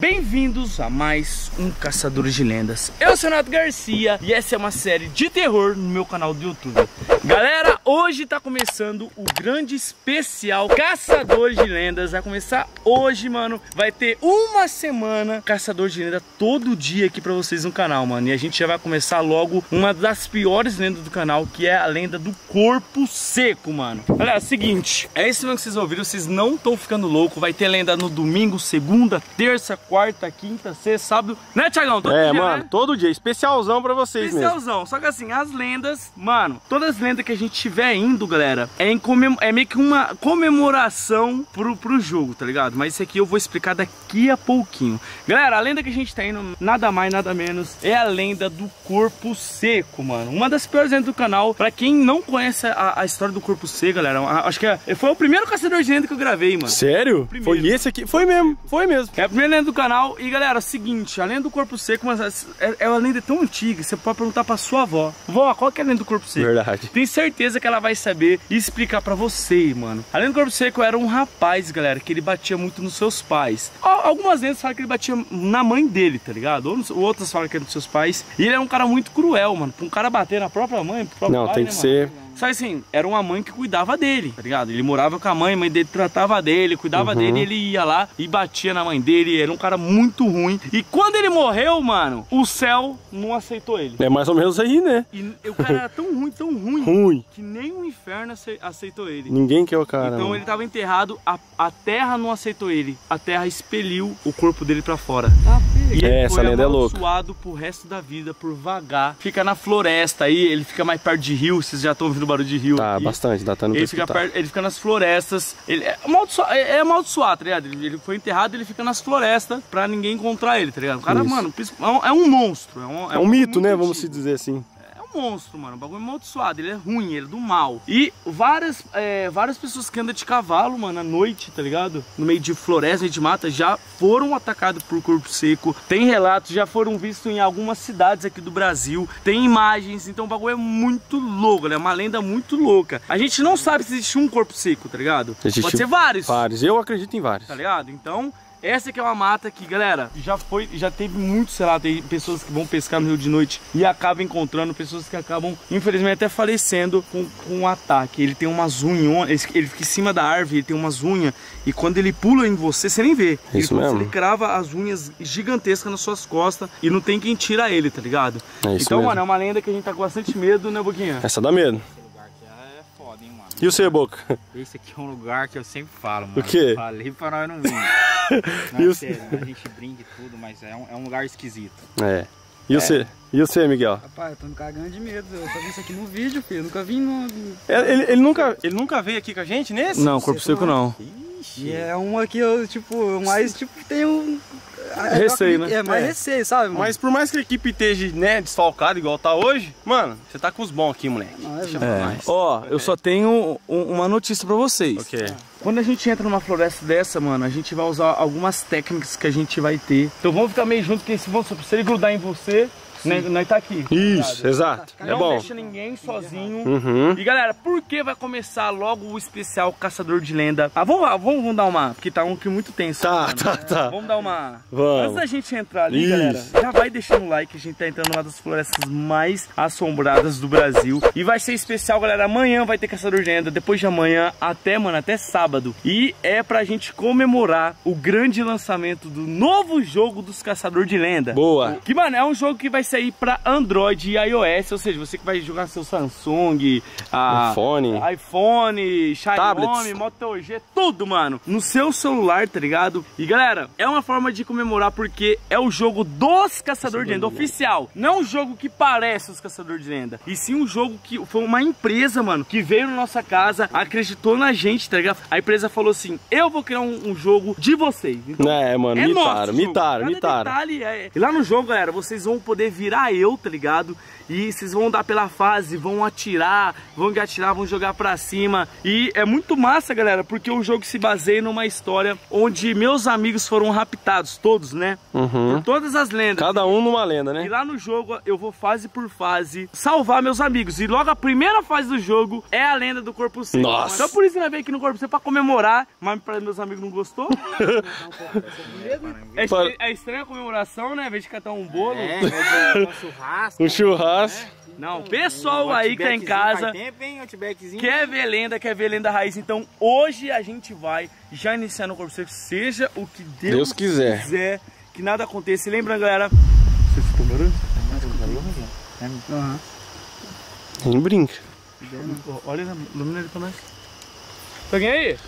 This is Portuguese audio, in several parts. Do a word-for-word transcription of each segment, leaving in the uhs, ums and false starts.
bem-vindos a mais um Caçadores de Lendas. Eu sou o Renato Garcia e essa é uma série de terror no meu canal do YouTube. Galera, hoje tá começando o grande especial Caçadores de Lendas. Vai começar hoje, mano. Vai ter uma semana Caçador de Lendas todo dia aqui pra vocês no canal, mano. E a gente já vai começar logo uma das piores lendas do canal, que é a lenda do corpo seco, mano. Olha, é o seguinte, é isso mesmo que vocês ouviram, vocês não estão ficando loucos. Vai ter lenda no domingo, segunda, terça, quarta, quinta, sexta, sábado, né, Thiagão? Todo é, dia, mano, né? todo dia, especialzão pra vocês Especialzão, mesmo. Só que assim, as lendas, mano, todas as lendas que a gente tiver indo, galera, é, em comem é meio que uma comemoração pro, pro jogo, tá ligado? Mas isso aqui eu vou explicar daqui a pouquinho. Galera, a lenda que a gente tá indo, nada mais, nada menos, é a lenda do corpo seco, mano. Uma das piores lendas do canal. Pra quem não conhece a, a história do corpo seco, galera, acho que é, foi o primeiro Caçador de Lenda que eu gravei, mano. Sério? Foi esse aqui? Foi mesmo, foi mesmo. É a primeira lenda do canal. E galera, é o seguinte, a lenda do corpo seco, mas é, é uma lenda tão antiga, você pode perguntar pra sua avó: vó, qual que é a lenda do corpo seco? Verdade. Tenho certeza que ela vai saber e explicar pra você, mano. A lenda do corpo seco era um rapaz, galera, que ele batia muito nos seus pais. Algumas lendas falam que ele batia na mãe dele, tá ligado? Ou, ou outras falam que era nos seus pais. E ele era um cara muito cruel, mano. Pra um cara bater na própria mãe, pro próprio Não, pai, tem né, que mano? ser... Só que assim, era uma mãe que cuidava dele, tá ligado? Ele morava com a mãe, a mãe dele tratava dele, cuidava uhum. dele, ele ia lá e batia na mãe dele. Era um cara muito ruim. E quando ele morreu, mano, o céu não aceitou ele. É mais ou menos aí, né? E o cara era tão ruim, tão ruim, ruim, que nem o inferno aceitou ele. Ninguém quer o cara. Então mano. ele tava enterrado, a, a terra não aceitou ele. A terra expeliu o corpo dele pra fora. Ah, e ele é, essa foi lenda é louca. amaldiçoado pro resto da vida, por vagar. Fica na floresta aí, ele fica mais perto de rio, vocês já estão ouvindo o barulho de rio. Tá, aqui. bastante, dá tá no ele fica, perto, ele fica nas florestas, ele é amaldiçoado, é, é amaldiçoado, tá ligado? Ele, ele foi enterrado, ele fica nas florestas pra ninguém encontrar ele, tá ligado? O cara, Isso. mano, é um, é um monstro. É um, é é um, um mito, né? antigo. Vamos se dizer assim. Monstro, mano, o bagulho é amaldiçoado, ele é ruim, ele é do mal. E várias, é, várias pessoas que andam de cavalo, mano, à noite, tá ligado? No meio de floresta, de mata, já foram atacados por corpo seco. Tem relatos, já foram vistos em algumas cidades aqui do Brasil. Tem imagens, então o bagulho é muito louco, é uma lenda muito louca. A gente não sabe se existe um corpo seco, tá ligado? Existe Pode ser vários. Vários, eu acredito em vários. Tá ligado? Então... essa aqui é uma mata que, galera, já foi, já teve muito, sei lá, tem pessoas que vão pescar no rio de noite e acabam encontrando, pessoas que acabam, infelizmente, até falecendo com, com um ataque. Ele tem umas unhas, ele fica em cima da árvore, ele tem umas unhas, e quando ele pula em você, você nem vê. Isso ele, mesmo? Ele crava as unhas gigantescas nas suas costas e não tem quem tira ele, tá ligado? É isso então, mesmo. mano, é uma lenda que a gente tá com bastante medo, né, Boquinha? Essa dá medo. E o seu, Boca? Esse aqui é um lugar que eu sempre falo, mano. O quê? Falei pra nós não vir. Não, E é o... sério, a gente brinca e tudo, mas é um, é um lugar esquisito. É. E é. você? E você, Miguel? Rapaz, eu tô me cagando de medo. Eu só vi isso aqui no vídeo, filho. Eu nunca vi no... Ele, ele, nunca, ele nunca veio aqui com a gente nesse? Não, corpo seco não. Ixi. E é uma que eu, tipo, mais, tipo, tenho... Receio, né? É, mais É. receio, sabe, mano? Mas por mais que a equipe esteja, né, desfalcada igual tá hoje, mano, você tá com os bons aqui, moleque. Não, é, Deixa mano. pra É. nós. Ó, eu só tenho um- uma notícia pra vocês. Ok. Quando a gente entra numa floresta dessa, mano, a gente vai usar algumas técnicas que a gente vai ter. Então vamos ficar meio junto, porque se, vamos, se ele grudar em você, né, nós tá aqui. Isso, Tá exato. É não bom. deixa ninguém sozinho. Uhum. E galera, por que vai começar logo o especial Caçador de Lenda? Ah, vamos, vamos, vamos dar uma, porque tá um aqui muito tenso. Tá, mano. tá, tá. Vamos dar uma... Vamos. Antes da gente entrar ali, Isso. galera, já vai deixando o like, a gente tá entrando numa das florestas mais assombradas do Brasil. E vai ser especial, galera, amanhã vai ter Caçador de Lenda, depois de amanhã, até, mano, até sábado. E é pra gente comemorar o grande lançamento do novo jogo dos Caçador de Lenda. Boa. Que, mano, é um jogo que vai sair pra Android e iOS, ou seja, você que vai jogar seu Samsung, a iPhone, iPhone, Xiaomi, tablets, Moto G, tudo, mano, no seu celular, tá ligado? E galera, é uma forma de comemorar porque é o jogo dos Caçador de Lenda, oficial. Não é um jogo que parece os Caçador de Lenda, e sim um jogo que foi uma empresa, mano, que veio na nossa casa, acreditou na gente, tá ligado? A empresa falou assim: eu vou criar um, um jogo de vocês. Então, é, mano, é mitaram, nosso jogo. mitaram, Cada mitaram. detalhe é... E lá no jogo, galera, vocês vão poder virar eu, tá ligado? E vocês vão dar pela fase, vão atirar, vão atirar, vão jogar pra cima. E é muito massa, galera, porque o jogo se baseia numa história onde meus amigos foram raptados, todos, né? Uhum. Por todas as lendas. Cada um numa lenda, né? E lá no jogo eu vou fase por fase salvar meus amigos. E logo a primeira fase do jogo é a lenda do corpo seco. Nossa. Então por isso que nós veio aqui no corpo seco pra comemorar. Mas para meus amigos não gostou. é, estra é estranha a comemoração, né? Em vez de catar um bolo. É, um churrasco. Um churrasco. É. Não, pessoal um aí que tá em casa tempo, hein? quer ver lenda, quer ver lenda raiz. Então hoje a gente vai já iniciar no corpo seco, seja o que Deus, Deus quiser. quiser, que nada aconteça. E lembrando, galera, vocês estão melhorando? Uhum. Nem brinca. Olha, ilumina ele pra nós. Tá alguém aí?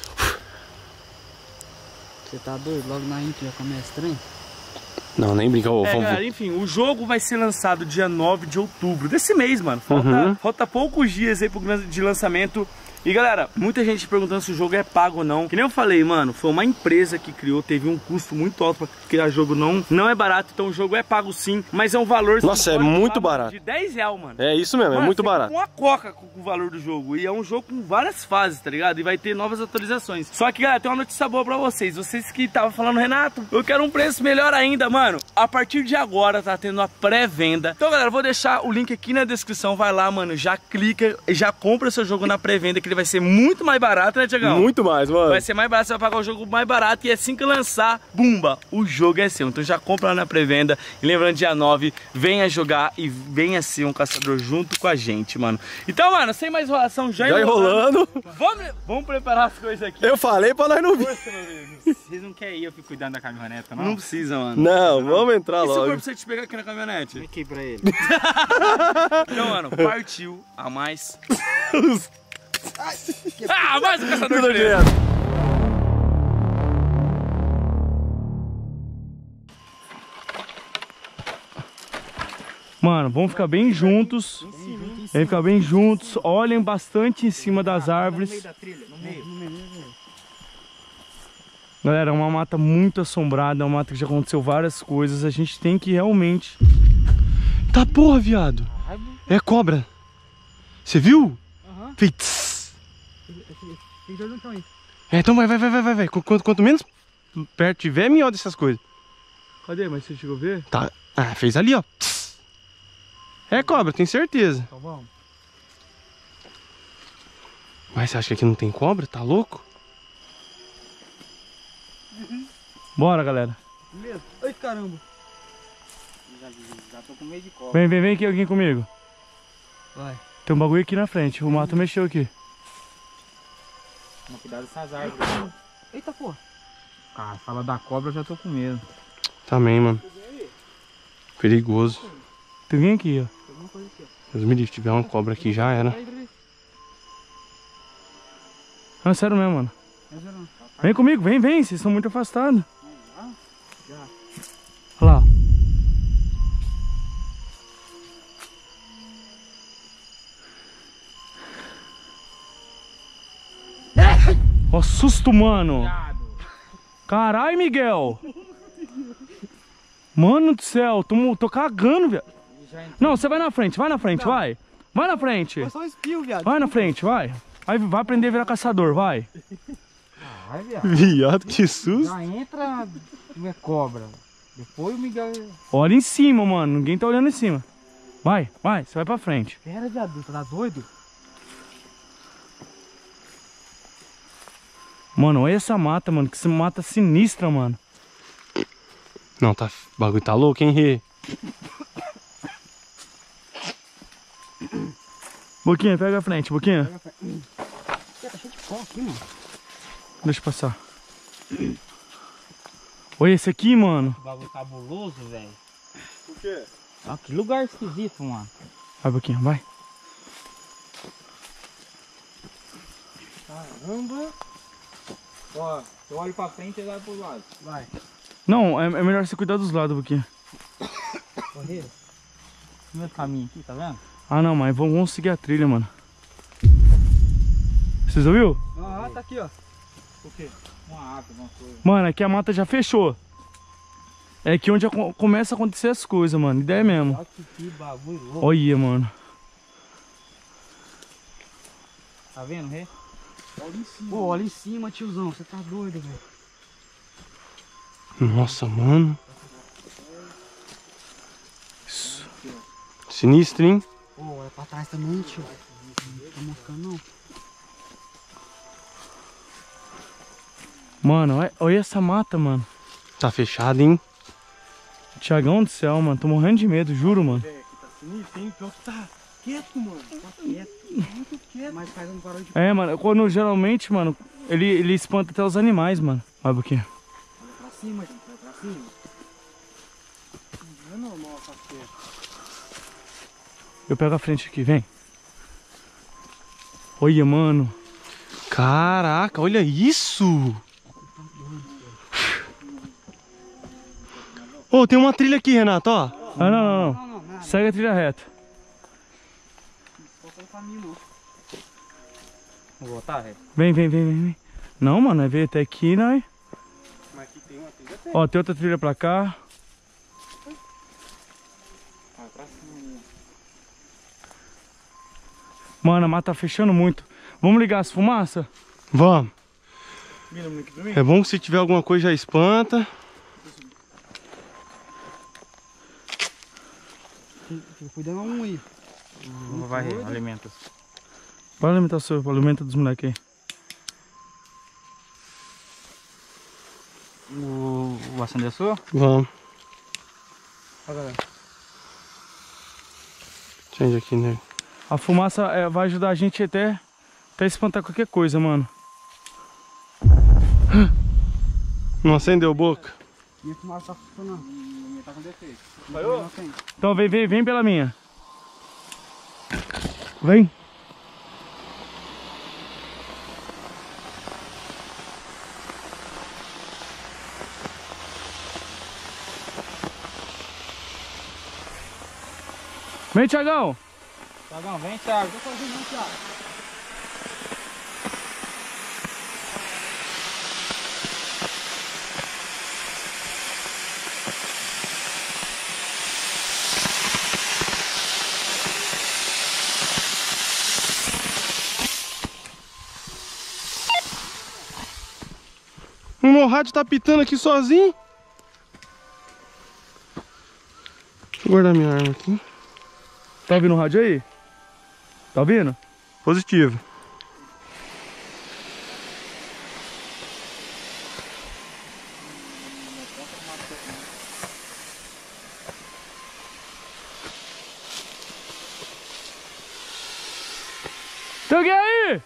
Você tá doido? Logo na intro já começa estranho? Não, nem brinca. Oh, É, vamos... galera, enfim, o jogo vai ser lançado dia nove de outubro desse mês, mano. Falta, Uhum. falta poucos dias aí pro grande de lançamento. E galera, muita gente perguntando se o jogo é pago ou não. Que nem eu falei, mano, foi uma empresa que criou, teve um custo muito alto pra criar jogo, não, não é barato. Então o jogo é pago sim, mas é um valor... Nossa, é muito barato. De dez reais, mano. É isso mesmo, Mano, é muito fica barato. com uma coca com o valor do jogo. E é um jogo com várias fases, tá ligado? E vai ter novas atualizações. Só que, galera, tem uma notícia boa pra vocês. Vocês que estavam falando, Renato, eu quero um preço melhor ainda, mano. A partir de agora tá tendo a pré-venda. Então, galera, eu vou deixar o link aqui na descrição. Vai lá, mano, já clica e já compra seu jogo na pré-venda, que ele vai ser muito mais barato, né, Tiagão? Muito mais, mano. Vai ser mais barato, você vai pagar o jogo mais barato. E assim que lançar, bumba, o jogo é seu. Então já compra lá na pré-venda. E lembrando, dia nove, venha jogar e venha ser um caçador junto com a gente, mano. Então, mano, sem mais enrolação, já, Já enrolando. Vamos, vamos preparar as coisas aqui. Eu falei pra nós não vir. Vocês não querem ir, eu fico cuidando da caminhoneta, não? Não precisa, mano. Não, vamos entrar E se o logo. corpo você te pegar aqui na caminhonete? Fiquei pra ele. Então, mano, partiu a mais. Ah, mais um caçador Tudo de lenda. direto. Mano, vamos ficar bem juntos. Vamos ficar bem juntos. Olhem bastante em cima das árvores. Galera, é uma mata muito assombrada. É uma mata que já aconteceu várias coisas. A gente tem que realmente... Tá porra, viado. É cobra. Você viu? Aham. Fez. Tem dois no chão aí. É, então vai, vai, vai, vai, vai. Quanto, quanto menos perto tiver, melhor dessas coisas. Cadê? Mas você chegou a ver? Tá. Ah, fez ali, ó. É cobra, tenho certeza. Então vamos. Mas você acha que aqui não tem cobra? Tá louco? Bora, galera. Beleza? Ai, caramba. Já, já tô com medo de cobra. Vem, vem, vem aqui alguém comigo. Vai. Tem um bagulho aqui na frente. O mato mexeu aqui. Toma cuidado dessas árvores. Eita, porra. Cara, fala da cobra, eu já tô com medo. Também, mano. Perigoso. Tem alguém aqui, ó. Tem alguma coisa aqui, ó. Deus me livre, se tiver uma cobra aqui já era. Peraí, peraí. Não, sério mesmo, mano. Mas eu não. Vem comigo, vem, vem. Vocês estão muito afastados. Já? Olha lá. Ó, susto, mano. Caralho, Miguel. Mano do céu, tô, tô cagando, velho. Não, você vai na frente, vai na frente, vai. Vai na frente. Foi só um espio, viado. Vai na frente, vai. Vai, vai aprender a virar caçador, vai. Vai, viado. Viado, que susto. Já entra, é cobra. Depois o Miguel... Olha em cima, mano. Ninguém tá olhando em cima. Vai, vai, você vai pra frente. Pera, viado. Tá doido? Mano, olha essa mata, mano. Que essa mata sinistra, mano. Não, tá. O bagulho tá louco, hein, Rê? Boquinha, pega a frente, Boquinha. Tá cheio de pó aqui, mano. Deixa eu passar. Olha esse aqui, mano. Que bagulho cabuloso, velho. Por quê? Ah, que lugar esquisito, mano. Vai, Boquinha, vai. Caramba. Ó, eu olho pra frente e olho pro lado. Vai. Não, é, é melhor você cuidar dos lados, Boquinha. Correio. No meu caminho aqui, tá vendo? Ah, não, mas vamos, vamos seguir a trilha, mano. Vocês ouviram? Ah, tá aqui, ó. O quê? Uma árvore, uma coisa. Mano, aqui a mata já fechou. É aqui onde a- começa a acontecer as coisas, mano. Ideia mesmo. Olha que bagulho louco. Olha, mano. Tá vendo, Rê? Olha em cima. Pô, olha em cima, tiozão. Você tá doido, velho. Nossa, mano. Isso. Sinistro, hein? Pô, olha pra trás também, tio. Não tá moscando, não. Mano, olha, olha essa mata, mano. Tá fechado, hein? Tiagão do céu, mano. Tô morrendo de medo, juro, mano. É, aqui tá sinistro, hein? Pior que tá quieto, mano. Tá quieto. Muito quieto. Mas faz um barulho de... É, mano, quando geralmente, mano, ele, ele espanta até os animais, mano. Olha por quê. Olha pra cima, gente. Olha pra cima. Não é normal tá quieto. Eu pego a frente aqui, vem. Olha, mano. Caraca, olha isso! Ô, oh, tem uma trilha aqui, Renato, ó. Ah, não, não, não. Não, não, nada. Segue a trilha reta. Não foi o caminho, não. Vou voltar, Rê? Vem, vem, vem, vem, vem. Não, mano, é ver até aqui, né? Mas aqui tem uma trilha. Ó, tem outra trilha pra cá. Vai pra cima. Mano, a mata tá fechando muito. Vamos ligar as fumaças? Vamos. Vira muito aqui pra mim. É bom que se tiver alguma coisa já espanta. Fica cuidando um aí. Vai, Rê, alimenta. Vai alimentar o seu, alimenta dos moleques aí. O, o acender sua? Vamos. Ó, galera. Change aqui, né? A fumaça é, vai ajudar a gente até, até espantar qualquer coisa, mano. Não acendeu boca? Minha fumaça tá funcionando. Minha tá com defeito. Parou? Não tem. Então vem, vem, vem pela minha. Vem. Vem, Tiagão. Tiagão, vem, Thiago. Tô sozinho, não, Thiago. O meu rádio tá pitando aqui sozinho. Vou guardar minha arma aqui. Tá ouvindo o rádio aí? Tá ouvindo? Positivo. Tem alguém aí?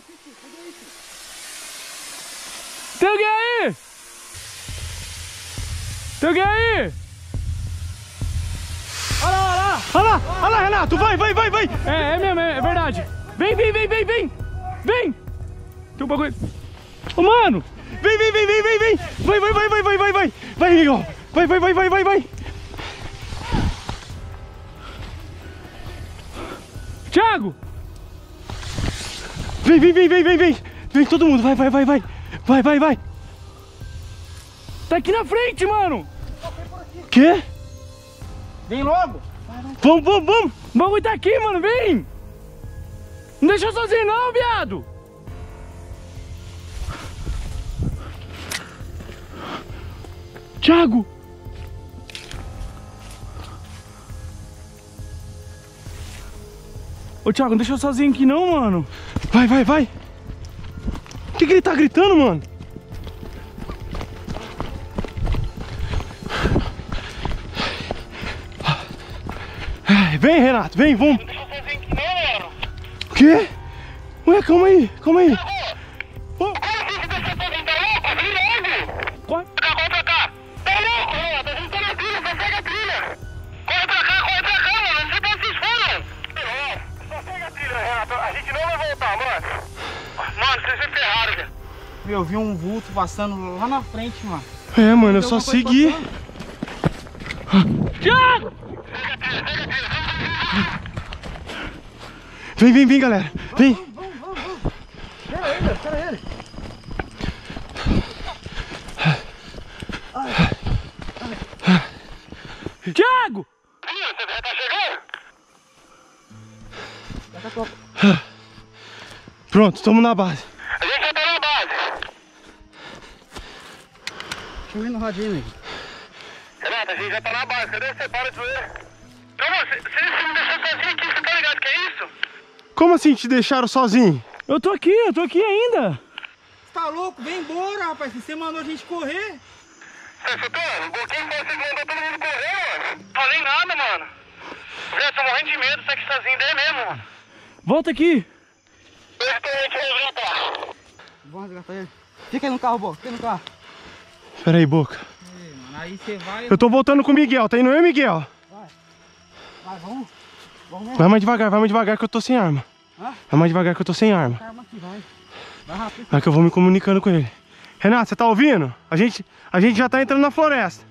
Tem alguém aí? Tem alguém aí? Olha lá, olha lá. Olha lá, olha lá, Renato, vai, vai, vai, vai. É, é mesmo, é, é verdade. Vem, vem, vem, vem, vem. Vem. Tem um bagulho. Ô, mano. Vem, vem, vem, vem, vem, vem. Vai, vai, vai, vai, vai, vai, vai. Vai, Miguel. Vai, vai, vai, vai, vai, vai. Thiago. Vem, vem, vem, vem, vem, vem. Vem todo mundo, vai, vai, vai, vai. Vai, vai, vai. Tá aqui na frente, mano. Quê? Vem logo. Vamos, vamos, vamos. O bagulho tá aqui, mano. Vem. Não deixa eu sozinho não, viado. Thiago. Ô, Thiago, não deixa eu sozinho aqui não, mano. Vai, vai, vai. O que que ele tá gritando, mano? Vem, Renato, vem, vamos. Não deixa eu sozinho aqui não, mano. O quê? Ué, calma aí, calma aí. Ô, Como assim você deixa eu sozinho? Tá louco? Vem logo. Corre. Pra cá, corre pra cá. Tá louco, Renato? A gente tá na trilha, só segue a trilha. Corre pra cá, corre pra cá, mano. Não sei pra onde vocês foram. É, só segue a trilha, Renato. A gente não vai voltar, mano. Mano, vocês se ferraram, velho. Meu, eu vi um vulto passando lá na frente, mano. é, mano, eu Tem só alguma coisa segui. passando? Thiago. Vem, vem, vem, galera. Vem. Vamos, vamos, vamos. Espera ele, espera ele. Thiago! Você já tá chegando? Pronto, estamos na base. A gente já tá na base. Deixa eu ir no radinho, nego. Renato, a gente já tá na base. Cadê você? Para de zoeira. Não, mano, você, você me deixou sozinho aqui. Você tá ligado que é isso? Como assim te deixaram sozinho? Eu tô aqui, eu tô aqui ainda. Tá louco? Vem embora, rapaz. Você mandou a gente correr. Você escutou? O Boquinho falou que você mandou todo mundo correr, mano. Falei nada, mano. Eu tô morrendo de medo. Você aqui sozinho daí mesmo, mano. Volta aqui. Eu estou te resgatar. Vamos resgatar ele. Fica aí no carro, Boca. Fica aí no carro. Pera aí, Boca. Ei, mano, aí você vai... Eu tô voltando com o Miguel, tá indo eu e Miguel? Vai, vamos. Vamos mesmo. Vai mais devagar, vai mais devagar que eu tô sem arma. Hã? Vai mais devagar que eu tô sem arma. Arma aqui, vai. Vai rápido. Vai que eu vou me comunicando com ele. Renato, você tá ouvindo? A gente, a gente já tá entrando na floresta.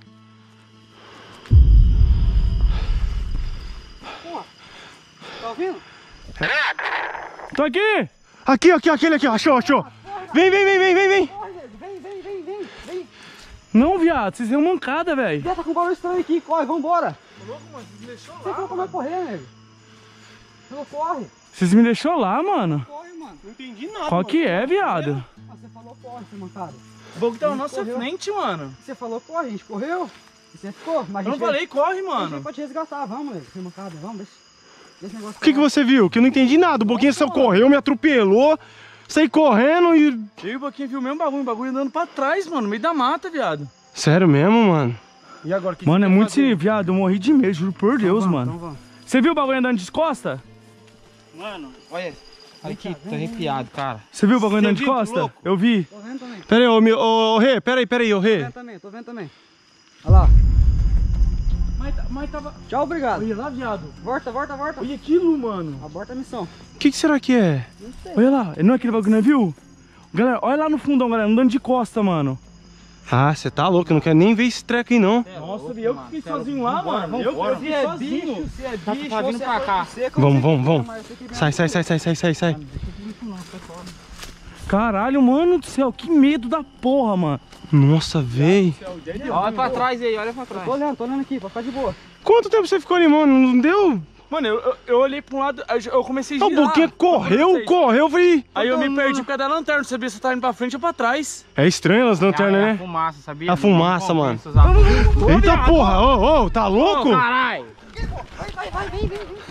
Tá ouvindo? Renato. Tô aqui. Aqui, aqui, aquele aqui, ó. Achou, achou. Vem, vem, vem, vem, vem, vem. Corre, nego. Vem, vem, vem, vem. Vem. Não, viado, vocês deu mancada, velho. Já tá com um barulho estranho aqui. Corre, vambora. Você falou como é correr, nego. Você não corre. Vocês me deixou lá, mano. Corre, mano. Não entendi nada. Qual que é, viado? Ah, você falou corre, seu mancado. O Boca tá na nossa nossa frente, mano. Você falou corre, a gente correu. E você ficou. Mas a Eu não gente falei, corre, A gente mano. pode resgatar. Vamos, nego. Seu mancado. Vamos, deixa. Deixa esse negócio. O que, que você viu? Que eu não entendi nada. O Boquinha só correu, me atropelou. Saí correndo e... Eu e o Boquinha viu o mesmo bagulho, o bagulho andando pra trás, mano, no meio da mata, viado. Sério mesmo, mano? E agora, que Mano, é muito sinistro, viado, eu morri de medo, juro por Deus, Vamos, mano. então vamos. Você viu o bagulho andando de costa? Mano, olha. Aqui, tô arrepiado, cara. Você viu o bagulho andando de viu, costa? louco? Eu vi. Tô vendo também. Pera aí, ô, meu- ô, ô Rê, pera aí, pera aí, ô Tô Rê. vendo também, tô vendo também. Olha lá. Mas, mas tava... Tchau, obrigado. Olha lá, viado. Volta, volta, volta. Olha aquilo, mano. Aborta a missão. O que, que será que é? Olha lá, não é aquele bagulho, não viu? Galera, olha lá no fundão, galera, andando de costa, mano. Ah, você tá louco, eu não quero nem ver esse treco aí, não. Nossa, eu que fiquei sozinho lá, mano. Eu vambora. fiquei sozinho. se é Tá- tá vindo pra cá. Vamos, vamos, vamos. Sai, sai, sai, sai, sai, sai, sai. Caralho, mano do céu, que medo da porra, mano. Nossa, véi. Olha pra trás aí, olha pra trás. Tô olhando, tô olhando aqui, pra ficar de boa. Quanto tempo você ficou ali, mano? Não deu? Mano, eu, eu, eu olhei pra um lado, eu comecei a O girar. Boquinha correu, Vocês. correu, eu falei... Aí eu me perdi por causa da lanterna, não sabia se eu tava indo pra frente ou pra trás. É estranho elas É a lanternas, né? fumaça, sabia? A fumaça, Não mano. compensa usar. Eita porra, ô, ô, tá louco? Caralho! Vai, vai, vai, vem, vem, vem.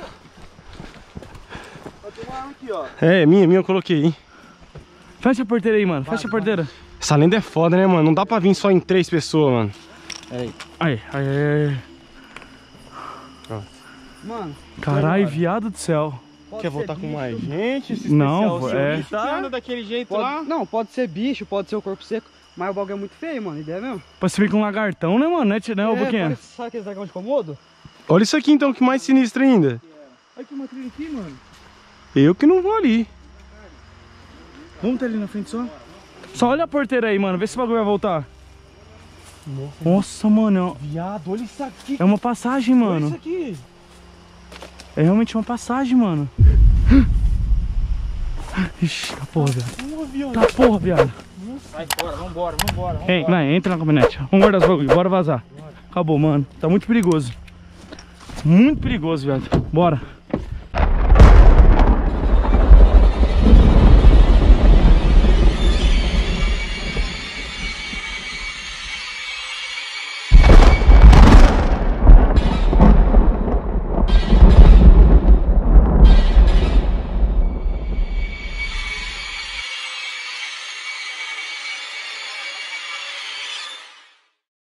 É, minha, minha eu coloquei, hein? Fecha a porteira aí, mano, fecha a porteira. Essa lenda é foda, né, mano? Não dá pra vir só em três pessoas, mano. Aí, aí, aí. Mano, Caralho, viado do céu. pode Quer ser voltar com bicho, mais gente? Esse Não, especial é. seu que anda daquele jeito Pode, lá? não, pode ser bicho, pode ser o corpo seco. Mas o bagulho é muito feio, mano. Ideia mesmo? Pra você vir com um lagartão, né, mano? Não é, né, ô é, Boquinha? parece, sabe aquele dragão de Komodo? Olha isso aqui então, que mais sinistro ainda. Olha que uma trilha aqui, mano. Eu que não vou ali. Vamos ter ali na frente só? Só olha a porteira aí, mano. Vê se o bagulho vai voltar. Nossa, mano. Viado, olha isso aqui. É uma passagem, mano. Olha isso aqui. É realmente uma passagem, mano. Ixi, tá porra, viado. Tá porra, viado. Vai fora, vambora, vambora. vambora. Ei, vai, entra na caminhonete. Vamos guardar os bagulho, bora vazar. Acabou, mano. Tá muito perigoso. Muito perigoso, viado. Bora.